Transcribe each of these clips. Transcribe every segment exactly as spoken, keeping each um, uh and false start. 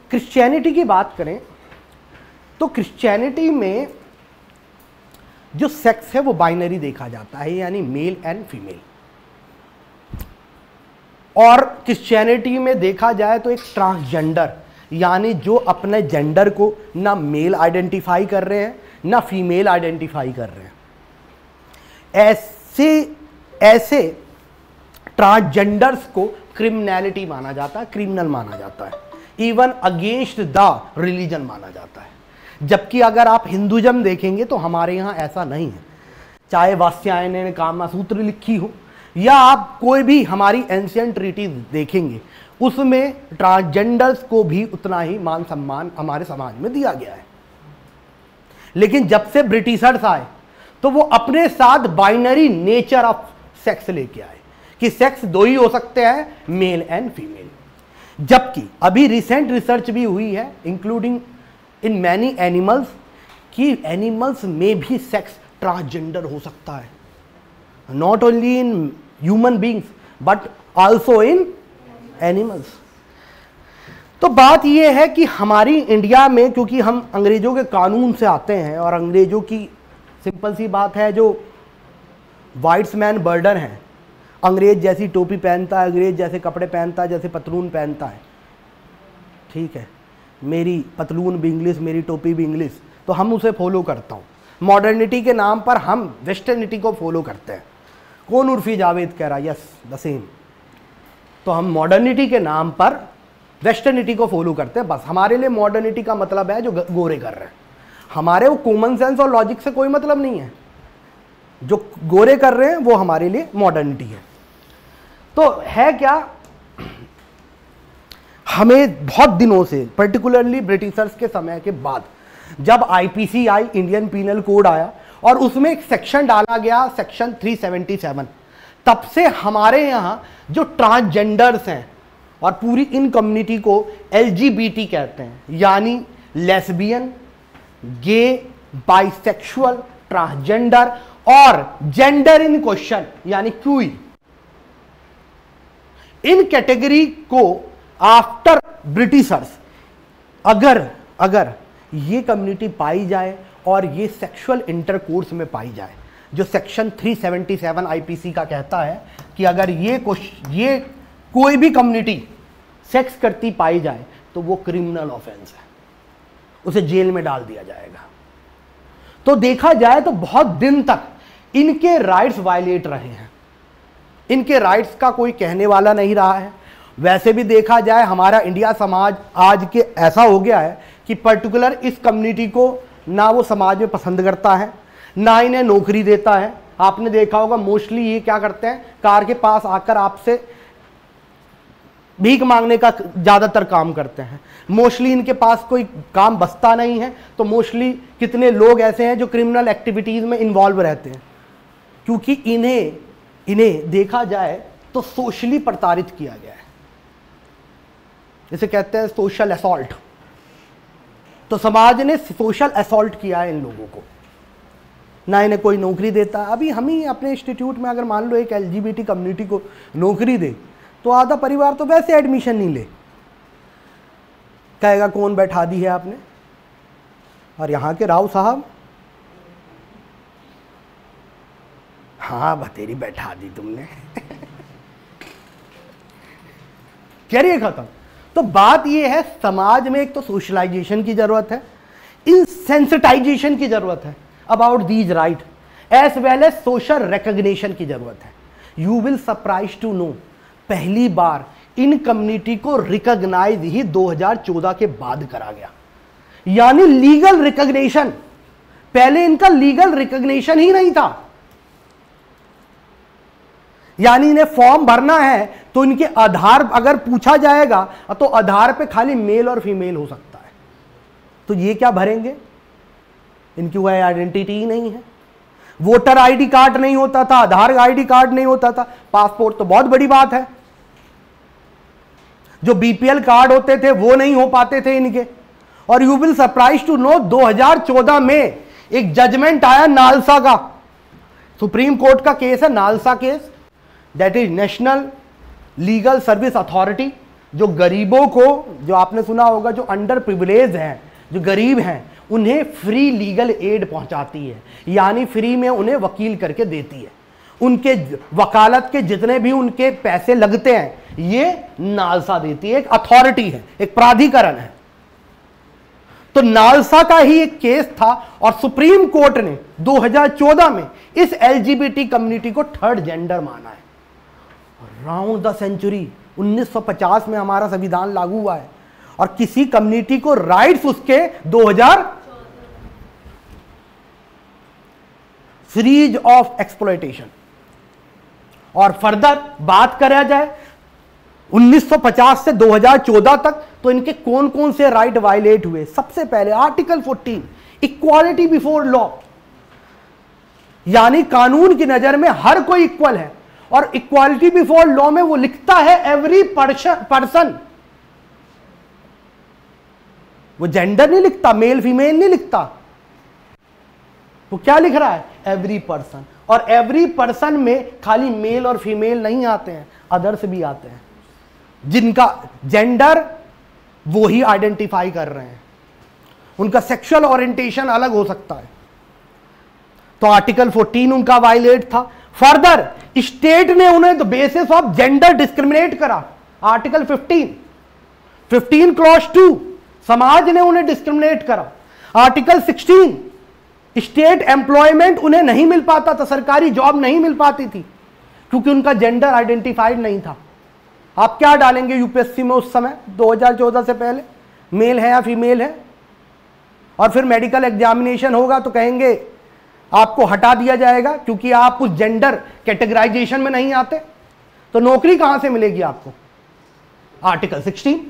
Christianity की बात करें तो क्रिश्चियनिटी में जो सेक्स है वो बाइनरी देखा जाता है, यानी मेल एंड फीमेल। और क्रिश्चियनिटी में देखा जाए तो एक ट्रांसजेंडर, यानी जो अपने जेंडर को ना मेल आइडेंटिफाई कर रहे हैं ना फीमेल आइडेंटिफाई कर रहे हैं, ऐसे ऐसे ट्रांसजेंडर्स को क्रिमिनलिटी माना जाता है, क्रिमिनल माना जाता है, इवन अगेंस्ट द रिलीजन माना जाता है। जबकि अगर आप हिंदुइज्म देखेंगे तो हमारे यहाँ ऐसा नहीं है। चाहे वात्स्यायन ने कामसूत्र लिखी हो या आप कोई भी हमारी एंशियंट ट्रीटीज देखेंगे, उसमें ट्रांसजेंडर्स को भी उतना ही मान सम्मान हमारे समाज में दिया गया है। लेकिन जब से ब्रिटिशर्स आए तो वो अपने साथ बाइनरी नेचर ऑफ सेक्स लेके आए कि सेक्स दो ही हो सकते हैं, मेल एंड फीमेल। जबकि अभी रिसेंट रिसर्च भी हुई है इंक्लूडिंग इन मैनी एनिमल्स कि एनिमल्स में भी सेक्स ट्रांसजेंडर हो सकता है, not only in human beings but also in animals. तो बात यह है कि हमारी इंडिया में, क्योंकि हम अंग्रेजों के कानून से आते हैं और अंग्रेजों की सिंपल सी बात है, जो वाइट्स मैन बर्डर हैं, अंग्रेज जैसी टोपी पहनता है, अंग्रेज जैसे कपड़े पहनता है, जैसे पतलून पहनता है, ठीक है, मेरी पतलून भी इंग्लिश, मेरी टोपी भी इंग्लिश, तो हम उसे फॉलो करता हूँ। मॉडर्निटी के नाम पर हम वेस्टर्निटी को फॉलो करते हैं। कौन उर्फी जावेद कह रहा है, यस द सेम। तो हम मॉडर्निटी के नाम पर वेस्टर्निटी को फॉलो करते हैं। बस हमारे लिए मॉडर्निटी का मतलब है जो गोरे कर रहे हैं, हमारे वो कॉमन सेंस और लॉजिक से कोई मतलब नहीं है। जो गोरे कर रहे हैं वो हमारे लिए मॉडर्निटी है। तो है क्या, हमें बहुत दिनों से, पर्टिकुलरली ब्रिटिशर्स के समय के बाद जब आईपीसी आई, इंडियन पीनल कोड आया और उसमें एक सेक्शन डाला गया, सेक्शन तीन सौ सतहत्तर, तब से हमारे यहाँ जो ट्रांसजेंडर्स हैं, और पूरी इन कम्युनिटी को एलजीबीटी कहते हैं, यानी लेस्बियन, गे, बाइसेक्सुअल, ट्रांसजेंडर और जेंडर इन क्वेश्चन यानी क्यूई, इन कैटेगरी को आफ्टर ब्रिटिशर्स अगर अगर ये कम्युनिटी पाई जाए और ये सेक्सुअल इंटरकोर्स में पाई जाए, जो सेक्शन तीन सौ सतहत्तर आईपीसी का कहता है कि अगर ये ये कोई भी कम्युनिटी सेक्स करती पाई जाए तो वो क्रिमिनल ऑफेंस है, उसे जेल में डाल दिया जाएगा। तो देखा जाए तो बहुत दिन तक इनके राइट्स वायलेट रहे हैं, इनके राइट्स का कोई कहने वाला नहीं रहा है। वैसे भी देखा जाए हमारा इंडिया समाज आज के ऐसा हो गया है कि पर्टिकुलर इस कम्युनिटी को ना वो समाज में पसंद करता है, ना इन्हें नौकरी देता है। आपने देखा होगा मोस्टली ये क्या करते हैं, कार के पास आकर आपसे भीख मांगने का ज़्यादातर काम करते हैं। मोस्टली इनके पास कोई काम बचता नहीं है, तो मोस्टली कितने लोग ऐसे हैं जो क्रिमिनल एक्टिविटीज़ में इन्वॉल्व रहते हैं, क्योंकि इन्हें इन्हें देखा जाए तो सोशली प्रताड़ित किया गया है, जिसे कहते हैं सोशल असॉल्ट। तो समाज ने सोशल असॉल्ट किया है इन लोगों को, ना इन्हें कोई नौकरी देता। अभी हम ही अपने इंस्टीट्यूट में अगर मान लो एक एलजीबीटी कम्युनिटी को नौकरी दे तो आधा परिवार तो वैसे एडमिशन नहीं ले, कहेगा कौन बैठा दी है आपने। और यहाँ के राव साहब, हाँ बतेरी बैठा दी तुमने करिए खत्म। तो बात यह है, समाज में एक तो सोशलाइजेशन की जरूरत है, इन सेंसिटाइजेशन की जरूरत है about these right, as well as social recognition की जरूरत है। You will surprise to know, पहली बार इन कम्युनिटी को रिकॉग्नाइज ही दो हज़ार चौदह के बाद करा गया, यानी लीगल रिकॉग्निशन। पहले इनका लीगल रिकॉग्निशन ही नहीं था, यानी इन्हें फॉर्म भरना है तो इनके आधार अगर पूछा जाएगा तो आधार पे खाली मेल और फीमेल हो सकता है, तो ये क्या भरेंगे, इनकी वो आइडेंटिटी ही नहीं है। वोटर आईडी कार्ड नहीं होता था, आधार आईडी कार्ड नहीं होता था, पासपोर्ट तो बहुत बड़ी बात है, जो बीपीएल कार्ड होते थे वो नहीं हो पाते थे इनके। और you will surprise to know दो हज़ार चौदह में एक जजमेंट आया नालसा का, सुप्रीम कोर्ट का केस है NALSA case, that is national legal service authority, जो गरीबों को, जो आपने सुना होगा, जो अंडर प्रिविलेज हैं, जो गरीब हैं, उन्हें फ्री लीगल एड पहुंचाती है, यानी फ्री में उन्हें वकील करके देती है। उनके वकालत के जितने भी उनके पैसे लगते हैं ये नालसा देती है। एक अथॉरिटी है, एक प्राधिकरण है। तो नालसा का ही एक केस था और सुप्रीम कोर्ट ने दो हज़ार चौदह में इस एलजीबीटी कम्युनिटी को थर्ड जेंडर माना है। राउंड द सेंचुरी उन्नीस सौ पचास में हमारा संविधान लागू हुआ है और किसी कम्युनिटी को राइट्स उसके दो हज़ार फ्रीज ऑफ एक्सप्लॉयटेशन। और फर्दर बात करा जाए उन्नीस सौ पचास से दो हज़ार चौदह तक तो इनके कौन कौन से राइट वायलेट हुए। सबसे पहले आर्टिकल चौदह, इक्वालिटी बिफोर लॉ, यानी कानून की नजर में हर कोई इक्वल है। और इक्वालिटी बिफोर लॉ में वो लिखता है एवरी पर्सन, वो जेंडर नहीं लिखता, मेल फीमेल नहीं लिखता, वो क्या लिख रहा है, एवरी पर्सन। और एवरी पर्सन में खाली मेल और फीमेल नहीं आते हैं, अदर्स भी आते हैं जिनका जेंडर वो ही आइडेंटिफाई कर रहे हैं, उनका सेक्सुअल ओरिएंटेशन अलग हो सकता है। तो आर्टिकल चौदह उनका वायलेट था। फर्दर स्टेट ने उन्हें the basis of gender discriminate करा। आर्टिकल पंद्रह, पंद्रह क्लॉज टू, समाज ने उन्हें डिस्क्रिमिनेट करा। आर्टिकल सोलह, स्टेट एम्प्लॉयमेंट उन्हें नहीं मिल पाता था, सरकारी जॉब नहीं मिल पाती थी क्योंकि उनका जेंडर आइडेंटिफाइड नहीं था। आप क्या डालेंगे यूपीएससी में उस समय दो हज़ार चौदह से पहले, मेल है या फीमेल है? और फिर मेडिकल एग्जामिनेशन होगा तो कहेंगे आपको हटा दिया जाएगा क्योंकि आप उस जेंडर कैटेगराइजेशन में नहीं आते। तो नौकरी कहां से मिलेगी आपको? आर्टिकल सोलह,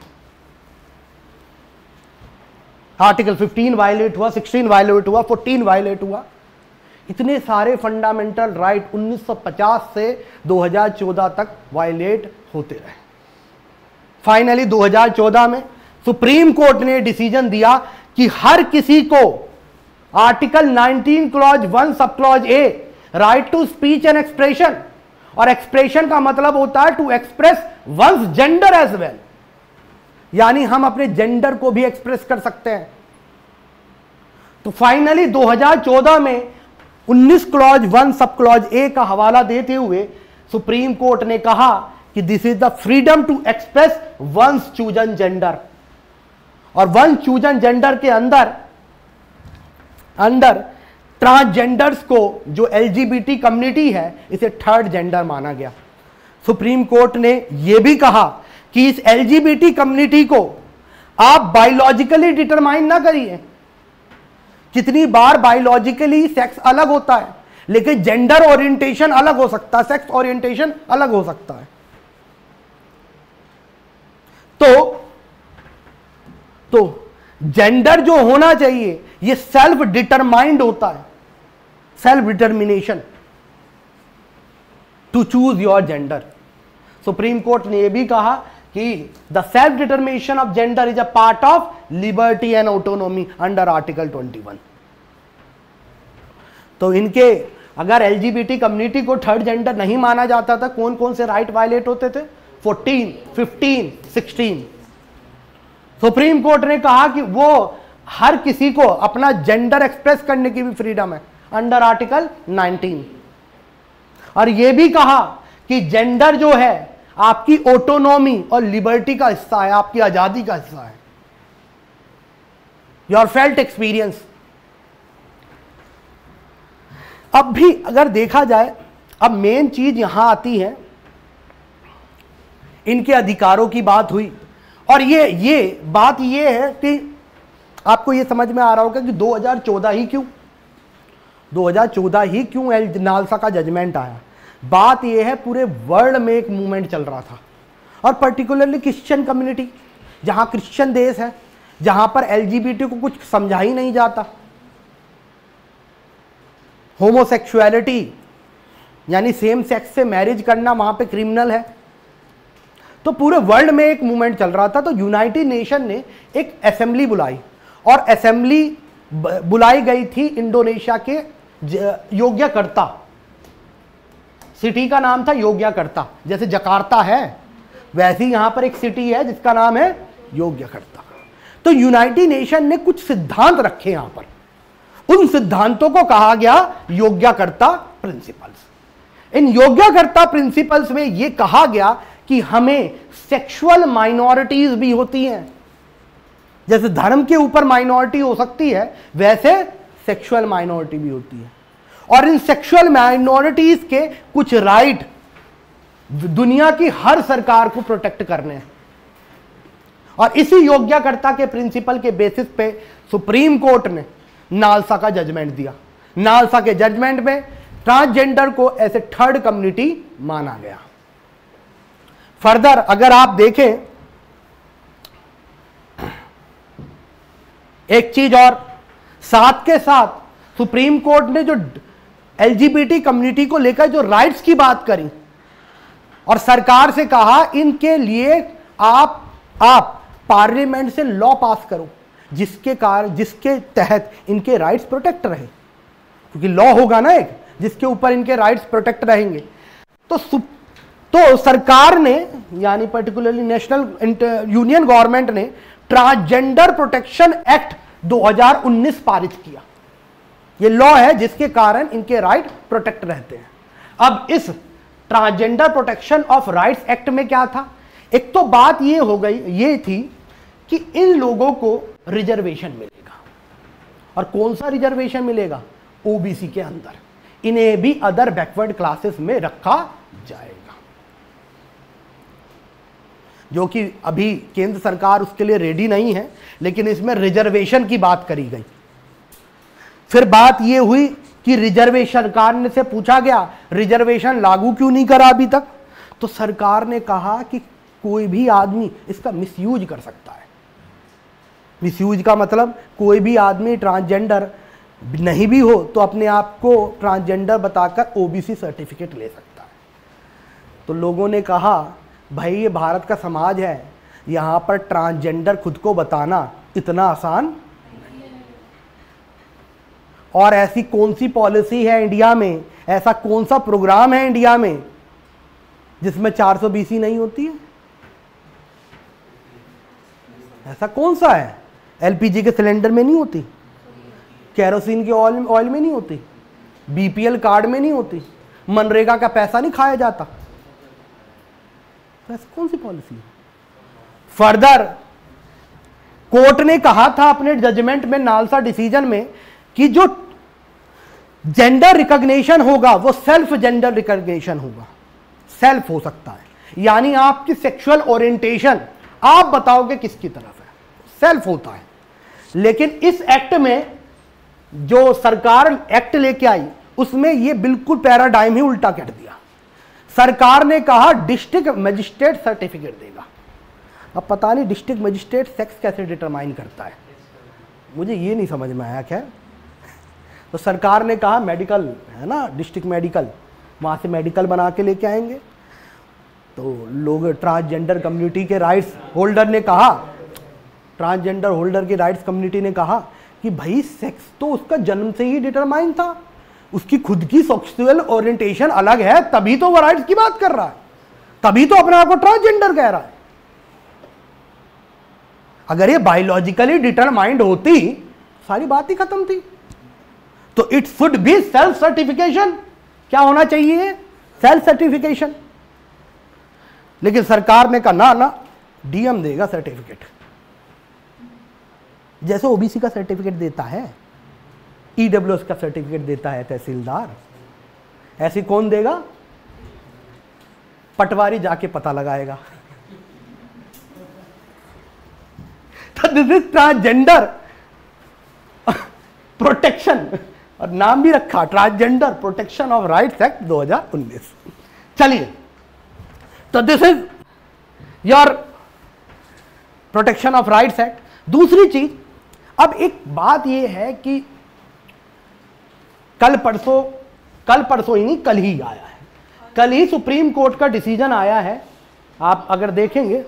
आर्टिकल पंद्रह वायलेट हुआ, सोलह वायलेट हुआ, चौदह वायलेट हुआ। इतने सारे फंडामेंटल राइट उन्नीस सौ पचास से दो हज़ार चौदह तक वायलेट होते रहे। फाइनली दो हज़ार चौदह में सुप्रीम कोर्ट ने डिसीजन दिया कि हर किसी को आर्टिकल उन्नीस clause one sub clause A, right to speech and expression, और एक्सप्रेशन का मतलब होता है to express one's gender as well, यानी हम अपने जेंडर को भी एक्सप्रेस कर सकते हैं। तो फाइनली दो हज़ार चौदह में उन्नीस clause one sub clause A का हवाला देते हुए सुप्रीम कोर्ट ने कहा कि this is the freedom to express one's chosen gender, और वन चूजन जेंडर के अंदर अंदर ट्रांसजेंडर्स को, जो एलजीबीटी कम्युनिटी है, इसे थर्ड जेंडर माना गया। सुप्रीम कोर्ट ने यह भी कहा कि इस एलजीबीटी कम्युनिटी को आप बायोलॉजिकली डिटरमाइन ना करिए। कितनी बार बायोलॉजिकली सेक्स अलग होता है लेकिन जेंडर ओरिएंटेशन अलग हो सकता है, सेक्स ओरिएंटेशन अलग हो सकता है। तो तो जेंडर जो होना चाहिए ये सेल्फ डिटरमाइंड होता है, self determination to choose your gender. Supreme court ने यह भी कहा कि the self determination of gender is a part of liberty and autonomy under article इक्कीस। तो इनके अगर एलजीबीटी कम्युनिटी को थर्ड जेंडर नहीं माना जाता था, कौन कौन से राइट वायलेट होते थे? चौदह, पंद्रह, सोलह। सुप्रीम कोर्ट ने कहा कि वो हर किसी को अपना जेंडर एक्सप्रेस करने की भी फ्रीडम है अंडर आर्टिकल उन्नीस, और यह भी कहा कि जेंडर जो है आपकी ऑटोनॉमी और लिबर्टी का हिस्सा है, आपकी आजादी का हिस्सा है, योर फेल्ट एक्सपीरियंस। अब भी अगर देखा जाए, अब मेन चीज यहां आती है, इनके अधिकारों की बात हुई, और ये ये बात ये है कि आपको ये समझ में आ रहा होगा कि दो हज़ार चौदह ही क्यों दो हज़ार चौदह ही क्यों एल नालसा का जजमेंट आया। बात ये है पूरे वर्ल्ड में एक मूवमेंट चल रहा था, और पर्टिकुलरली क्रिश्चियन कम्युनिटी, जहां क्रिश्चियन देश है, जहां पर एलजीबीटी को कुछ समझा ही नहीं जाता। होमोसेक्सुअलिटी यानी सेम सेक्स से मैरिज करना वहां पे क्रिमिनल है। तो पूरे वर्ल्ड में एक मूवमेंट चल रहा था। तो यूनाइटेड नेशन ने एक असेंबली बुलाई, और असेंबली बुलाई गई थी इंडोनेशिया के योग्याकर्ता, सिटी का नाम था योग्याकर्ता, जैसे जकार्ता है वैसे ही यहां पर एक सिटी है जिसका नाम है योग्यकर्ता। तो यूनाइटेड नेशन ने कुछ सिद्धांत रखे यहां पर, उन सिद्धांतों को कहा गया योग्यकर्ता प्रिंसिपल्स। इन योग्यकर्ता प्रिंसिपल्स में यह कहा गया कि हमें सेक्सुअल माइनॉरिटीज भी होती हैं, जैसे धर्म के ऊपर माइनॉरिटी हो सकती है वैसे सेक्सुअल माइनॉरिटी भी होती है, और इन सेक्सुअल माइनॉरिटीज के कुछ राइट दुनिया की हर सरकार को प्रोटेक्ट करने हैं। और इसी योग्यकर्ता के प्रिंसिपल के बेसिस पे सुप्रीम कोर्ट ने नालसा का जजमेंट दिया। नालसा के जजमेंट में ट्रांसजेंडर को ऐसे थर्ड कम्युनिटी माना गया। फर्दर अगर आप देखें एक चीज और, साथ के साथ सुप्रीम कोर्ट ने जो एलजीबीटी कम्युनिटी को लेकर जो राइट्स की बात करी और सरकार से कहा इनके लिए आप आप पार्लियामेंट से लॉ पास करो जिसके कारण जिसके तहत इनके राइट्स प्रोटेक्ट रहे, क्योंकि लॉ होगा ना एक जिसके ऊपर इनके राइट्स प्रोटेक्ट रहेंगे। तो तो सरकार ने यानी पर्टिकुलरली नेशनल यूनियन गवर्नमेंट ने ट्रांसजेंडर प्रोटेक्शन एक्ट दो हज़ार उन्नीस पारित किया। यह लॉ है जिसके कारण इनके राइट प्रोटेक्ट रहते हैं। अब इस transgender protection of rights act में क्या था, एक तो बात ये हो गई ये थी कि इन लोगों को रिजर्वेशन मिलेगा, और कौन सा रिजर्वेशन मिलेगा, ओबीसी के अंदर, इन्हें भी अदर बैकवर्ड क्लासेस में रखा जाएगा, जो कि अभी केंद्र सरकार उसके लिए रेडी नहीं है, लेकिन इसमें रिजर्वेशन की बात करी गई। फिर बात यह हुई कि रिजर्वेशन, सरकार ने से पूछा गया रिजर्वेशन लागू क्यों नहीं करा अभी तक, तो सरकार ने कहा कि कोई भी आदमी इसका मिसयूज कर सकता है। मिसयूज का मतलब कोई भी आदमी ट्रांसजेंडर नहीं भी हो तो अपने आप को ट्रांसजेंडर बताकर ओबीसी सर्टिफिकेट ले सकता है। तो लोगों ने कहा भाई ये भारत का समाज है, यहां पर ट्रांसजेंडर खुद को बताना इतना आसान, और ऐसी कौन सी पॉलिसी है इंडिया में, ऐसा कौन सा प्रोग्राम है इंडिया में जिसमें चार सौ बीसी नहीं होती है? ऐसा कौन सा है? एलपीजी के सिलेंडर में नहीं होती, केरोसिन के ऑयल ऑयल में नहीं होती, बीपीएल कार्ड में नहीं होती, मनरेगा का पैसा नहीं खाया जाता, तो ऐसी कौन सी पॉलिसी है? फर्दर कोर्ट ने कहा था अपने जजमेंट में, नालसा डिसीजन में, कि जो जेंडर रिकॉग्निशन होगा वो सेल्फ जेंडर रिकॉग्निशन होगा। सेल्फ हो सकता है यानी आपकी सेक्सुअल ओरिएंटेशन आप बताओगे किसकी तरफ है, सेल्फ होता है। लेकिन इस एक्ट में जो सरकार एक्ट लेके आई उसमें ये बिल्कुल पैराडाइम ही उल्टा कर दिया। सरकार ने कहा डिस्ट्रिक्ट मजिस्ट्रेट सर्टिफिकेट देगा। अब पता नहीं डिस्ट्रिक्ट मजिस्ट्रेट सेक्स कैसे डिटरमाइन करता है, मुझे ये नहीं समझ में आया। खैर, तो सरकार ने कहा मेडिकल है ना, डिस्ट्रिक्ट मेडिकल, वहाँ से मेडिकल बना के लेके आएंगे। तो लोग ट्रांसजेंडर कम्युनिटी के राइट्स होल्डर ने कहा, ट्रांसजेंडर होल्डर की राइट्स कम्युनिटी ने कहा कि भाई सेक्स तो उसका जन्म से ही डिटरमाइन था, उसकी खुद की सेक्सुअल ओरिएंटेशन अलग है, तभी तो वो राइट्स की बात कर रहा है, तभी तो अपने आप को ट्रांसजेंडर कह रहा है। अगर ये बायोलॉजिकली डिटरमाइंड होती सारी बात ही खत्म थी। तो it should be self certification. क्या होना चाहिए? Self certification. लेकिन सरकार ने कहा ना ना, डीएम देगा सर्टिफिकेट, जैसे ओबीसी का सर्टिफिकेट देता है, ईडब्ल्यूएस का सर्टिफिकेट देता है तहसीलदार, ऐसे कौन देगा? पटवारी जाके पता लगाएगा। तो दिस इज ट्रांसजेंडर प्रोटेक्शन, और नाम भी रखा transgender protection of rights act दो हज़ार उन्नीस। चलिए, तो this is your protection of rights act. दूसरी चीज, अब एक बात यह है कि कल परसों कल परसों ही नहीं, कल ही आया है, कल ही सुप्रीम कोर्ट का डिसीजन आया है। आप अगर देखेंगे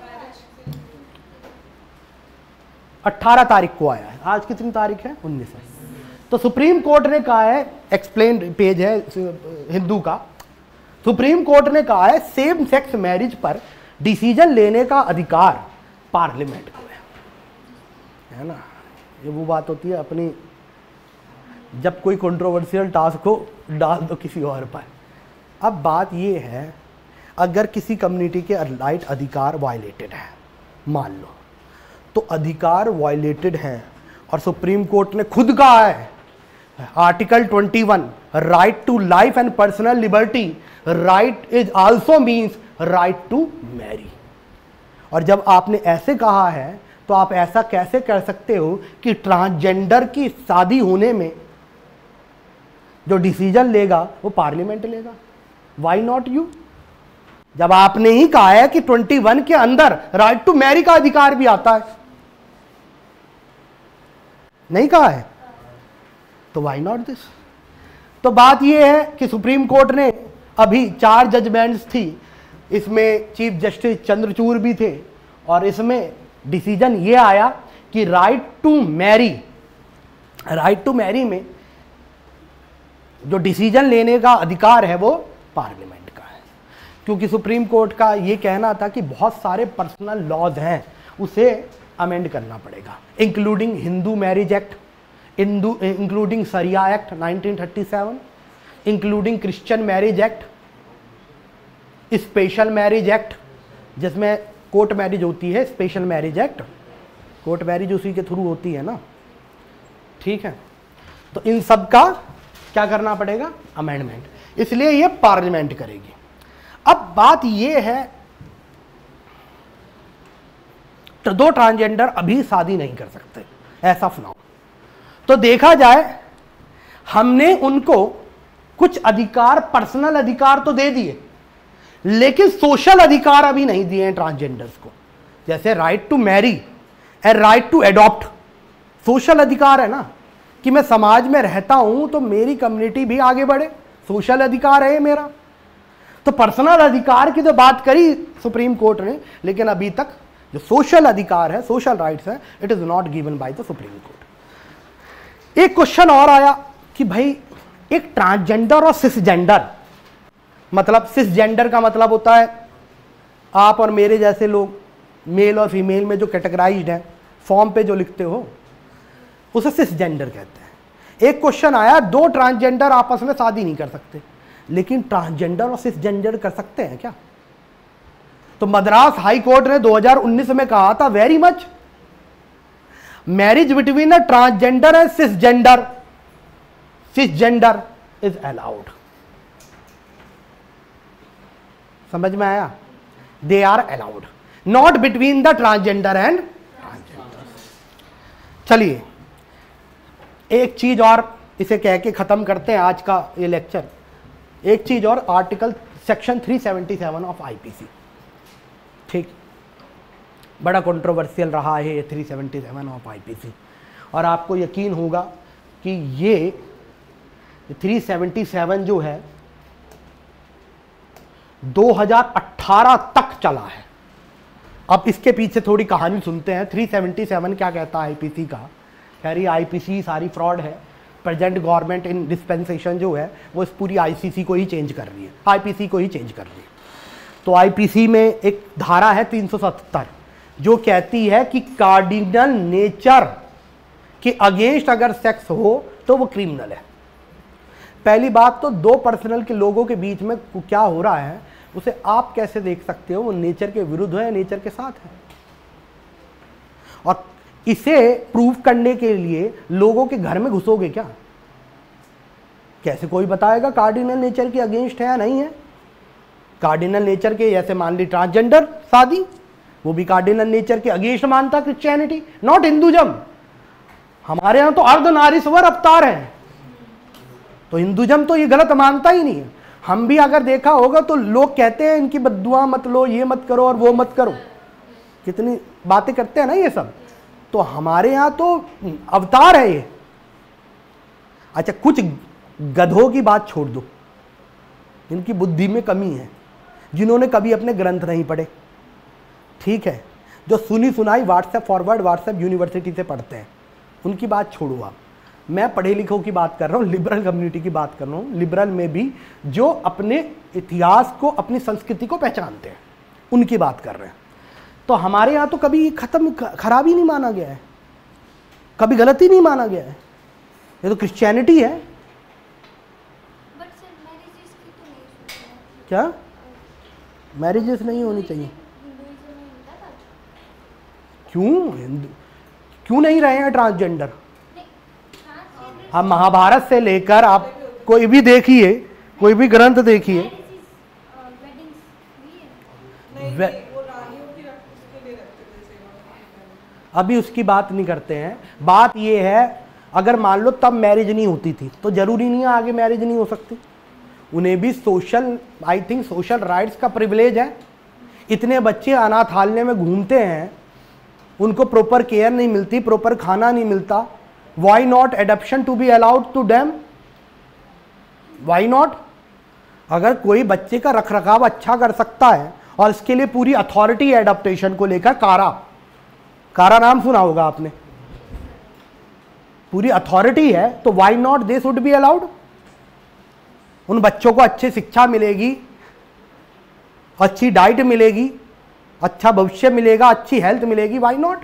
अठारह तारीख को आया है, आज कितनी तारीख है? उन्नीस है। तो सुप्रीम कोर्ट ने कहा है, एक्सप्लेन पेज है हिंदू का, सुप्रीम कोर्ट ने कहा है सेम सेक्स मैरिज पर डिसीजन लेने का अधिकार पार्लियामेंट को है, है ना। ये वो बात होती है अपनी, जब कोई कंट्रोवर्शियल टास्क हो डाल दो किसी और पर। अब बात ये है, अगर किसी कम्युनिटी के राइट अधिकार वायलेटेड है, मान लो, तो अधिकार वायलेटेड हैं और सुप्रीम कोर्ट ने खुद कहा है आर्टिकल इक्कीस, right to life and personal liberty, right is also means right to marry. और जब आपने ऐसे कहा है तो आप ऐसा कैसे कर सकते हो कि ट्रांसजेंडर की शादी होने में जो डिसीजन लेगा वो पार्लियामेंट लेगा? Why not you? जब आपने ही कहा है कि इक्कीस के अंदर राइट टू मैरी का अधिकार भी आता है, नहीं कहा है, तो वाई नॉट दिस? तो बात यह है कि सुप्रीम कोर्ट ने अभी चार जजमेंट्स थी, इसमें चीफ जस्टिस चंद्रचूड़ भी थे, और इसमें डिसीजन ये आया कि right to marry, right to marry में जो डिसीजन लेने का अधिकार है वो पार्लियामेंट का है, क्योंकि सुप्रीम कोर्ट का ये कहना था कि बहुत सारे पर्सनल लॉज हैं उसे अमेंड करना पड़ेगा, इंक्लूडिंग हिंदू मैरिज एक्ट, इंदू including Shariat act nineteen thirty seven, including Christian marriage act, special marriage act जिसमें कोर्ट मैरिज होती है, special marriage act, court marriage उसी के थ्रू होती है ना, ठीक है। तो इन सब का क्या करना पड़ेगा? अमेंडमेंट, इसलिए ये पार्लियामेंट करेगी। अब बात ये है, तो दो ट्रांसजेंडर अभी शादी नहीं कर सकते ऐसा सुनाओ, तो देखा जाए हमने उनको कुछ अधिकार, पर्सनल अधिकार तो दे दिए, लेकिन सोशल अधिकार अभी नहीं दिए हैं ट्रांसजेंडर्स को, जैसे right to marry and right to adopt. Social अधिकार है ना, कि मैं समाज में रहता हूं तो मेरी कम्युनिटी भी आगे बढ़े, सोशल अधिकार है मेरा। तो पर्सनल अधिकार की तो बात करी सुप्रीम कोर्ट ने, लेकिन अभी तक जो सोशल अधिकार है, सोशल राइट्स है, it is not given by the supreme court. एक क्वेश्चन और आया कि भाई एक ट्रांसजेंडर और सिसजेंडर, मतलब सिसजेंडर का मतलब होता है आप और मेरे जैसे लोग, मेल और फीमेल में जो कैटेगराइज्ड है, फॉर्म पे जो लिखते हो उसे सिसजेंडर कहते हैं। एक क्वेश्चन आया, दो ट्रांसजेंडर आपस में शादी नहीं कर सकते, लेकिन ट्रांसजेंडर और सिसजेंडर कर सकते हैं क्या? तो मद्रास हाई कोर्ट ने दो हज़ार उन्नीस में कहा था, very much marriage between a transgender and cisgender, cisgender is allowed. समझ में आया? They are allowed, not between the transgender and transgender. चलिए एक चीज और इसे कह के खत्म करते हैं आज का ये लेक्चर। एक चीज और, आर्टिकल सेक्शन तीन सौ सतहत्तर ऑफ आईपीसी, ठीक, बड़ा कंट्रोवर्शियल रहा है ये तीन सौ सतहत्तर ऑफ आईपीसी, और आपको यकीन होगा कि ये तीन सौ सतहत्तर जो है दो हज़ार अठारह तक चला है। अब इसके पीछे थोड़ी कहानी सुनते हैं। तीन सौ सतहत्तर क्या कहता है आईपीसी का? कह रही आईपीसी सारी फ्रॉड है, प्रेजेंट गवर्नमेंट इन डिस्पेंसेशन जो है वो इस पूरी आईसीसी को ही चेंज कर रही है, आईपीसी को ही चेंज कर रही है। तो आईपीसी में एक धारा है तीन सौ सतहत्तर जो कहती है कि कार्डिनल नेचर के अगेंस्ट अगर सेक्स हो तो वो क्रिमिनल है। पहली बात तो दो पर्सनल के लोगों के बीच में क्या हो रहा है उसे आप कैसे देख सकते हो वो नेचर के विरुद्ध है या नेचर के साथ है? और इसे प्रूव करने के लिए लोगों के घर में घुसोगे क्या? कैसे कोई बताएगा कार्डिनल नेचर के अगेंस्ट है या नहीं है? कार्डिनल नेचर के, जैसे मान ली ट्रांसजेंडर शादी, वो भी कार्डिनल नेचर के अगेंस्ट मानता क्रिश्चियनिटी, नॉट हिंदुइज्म। हमारे यहां तो अर्धनारीश्वर अवतार है, तो हिंदुइज्म तो ये गलत मानता ही नहीं है। हम भी अगर देखा होगा तो लोग कहते हैं इनकी बद्दुआ मत लो, ये मत करो और वो मत करो, कितनी बातें करते हैं ना ये सब। तो हमारे यहां तो अवतार है ये। अच्छा, कुछ गधों की बात छोड़ दो, इनकी बुद्धि में कमी है, जिन्होंने कभी अपने ग्रंथ नहीं पढ़े, ठीक है, जो सुनी सुनाई व्हाट्सएप फॉरवर्ड व्हाट्सएप यूनिवर्सिटी से पढ़ते हैं, उनकी बात छोड़ो आप। मैं पढ़े लिखों की बात कर रहा हूँ, लिबरल कम्युनिटी की बात कर रहा हूँ, लिबरल में भी जो अपने इतिहास को, अपनी संस्कृति को पहचानते हैं, उनकी बात कर रहे हैं। तो हमारे यहाँ तो कभी खत्म खराब ही नहीं माना गया है, कभी गलत ही नहीं माना गया है, ये तो क्रिश्चियनिटी है। क्या मैरिजेस नहीं होनी चाहिए? क्यों हिंदू क्यों नहीं रहे हैं ट्रांसजेंडर? हम महाभारत से लेकर आप कोई भी देखिए, कोई भी ग्रंथ देखिए, अभी उसकी बात नहीं करते हैं। बात ये है, अगर मान लो तब मैरिज नहीं होती थी तो जरूरी नहीं है आगे मैरिज नहीं हो सकती। उन्हें भी social, I think social rights का प्रिविलेज है। इतने बच्चे अनाथालय में घूमते हैं, उनको प्रॉपर केयर नहीं मिलती, प्रॉपर खाना नहीं मिलता। Why not adoption to be allowed to them? Why not? अगर कोई बच्चे का रख रखाव अच्छा कर सकता है और इसके लिए पूरी अथॉरिटी है एडॉप्टेशन को लेकर, कारा कारा नाम सुना होगा आपने, पूरी अथॉरिटी है, तो why not they should be allowed? उन बच्चों को अच्छी शिक्षा मिलेगी, अच्छी डाइट मिलेगी, अच्छा भविष्य मिलेगा, अच्छी हेल्थ मिलेगी, वाई नॉट?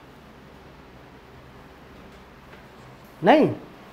नहीं।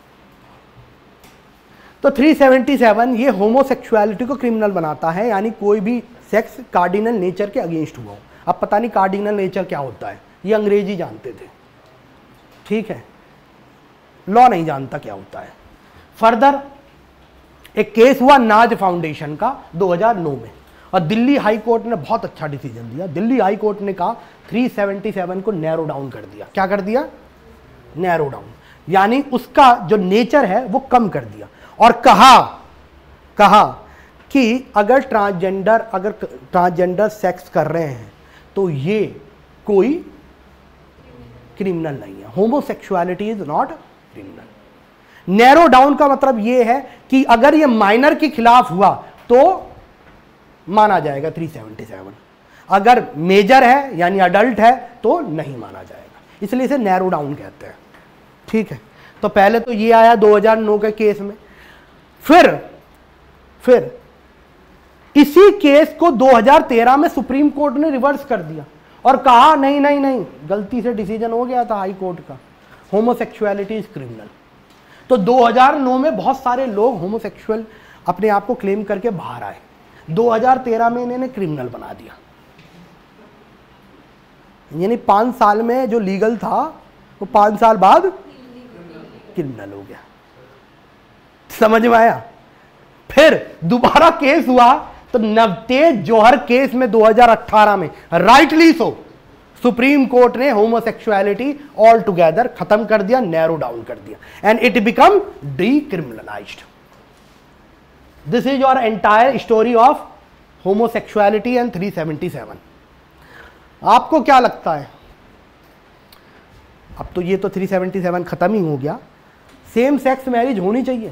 तो तीन सौ सतहत्तर ये होमोसेक्सुअलिटी को क्रिमिनल बनाता है, यानी कोई भी सेक्स कार्डिनल नेचर के अगेंस्ट हुआ हो। अब पता नहीं कार्डिनल नेचर क्या होता है, ये अंग्रेजी जानते थे, ठीक है, लॉ नहीं जानता क्या होता है। फर्दर एक केस हुआ नाज फाउंडेशन का दो हज़ार नौ में, और दिल्ली हाई कोर्ट ने बहुत अच्छा डिसीजन दिया। दिल्ली हाई कोर्ट ने कहा तीन सौ सतहत्तर को नैरो डाउन कर दिया। क्या कर दिया? नैरो डाउन, यानी उसका जो नेचर है वो कम कर दिया, और कहा कहा कि अगर ट्रांसजेंडर अगर ट्रांसजेंडर सेक्स कर रहे हैं तो ये कोई क्रिमिनल नहीं है। Homosexuality is not criminal. Narrow down का मतलब यह है कि अगर ये माइनर के खिलाफ हुआ तो माना जाएगा तीन सौ सतहत्तर, अगर मेजर है यानी अडल्ट है तो नहीं माना जाएगा, इसलिए इसे नैरो डाउन कहते हैं, ठीक है। तो पहले तो ये आया दो हज़ार नौ के केस में, फिर फिर इसी केस को दो हज़ार तेरह में सुप्रीम कोर्ट ने रिवर्स कर दिया और कहा नहीं नहीं नहीं गलती से डिसीजन हो गया था हाई कोर्ट का, होमोसेक्सुअलिटी इज क्रिमिनल। तो दो हज़ार नौ में बहुत सारे लोग होमोसेक्सुअल अपने आप को क्लेम करके बाहर आए, दो हज़ार तेरह में इन्होंने क्रिमिनल बना दिया, यानी पांच साल में जो लीगल था वो पांच साल बाद क्रिमिनल हो गया। समझ में आया? फिर दोबारा केस हुआ तो नवतेज जौहर केस में दो हज़ार अठारह में राइटली सो सुप्रीम कोर्ट ने होमोसेक्सुअलिटी ऑल टुगेदर खत्म कर दिया, नैरो डाउन कर दिया, and it become decriminalised. This is your entire story of homosexuality and तीन सौ सतहत्तर। आपको क्या लगता है? अब तो ये तो तीन सौ सतहत्तर खत्म ही हो गया, सेम सेक्स मैरिज होनी चाहिए?